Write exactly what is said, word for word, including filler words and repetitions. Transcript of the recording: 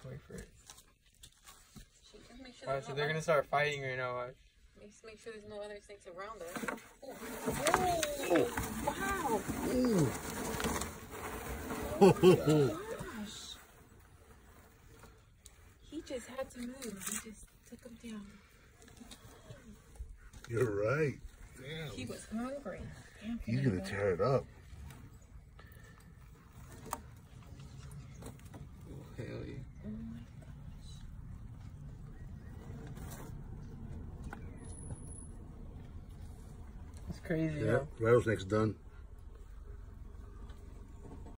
Wait for it. She, make sure Wow, so they're gonna start fighting right now. Watch. Make, make sure there's no other snakes around us. Oh, oh. Wow. Oh, Oh my gosh. He just had to move. He just took him down. you're right. Damn. He was hungry. Damn, He's gonna tear it up. Hell yeah. Oh my gosh. It's crazy, Yeah, yo. rattlesnake's done.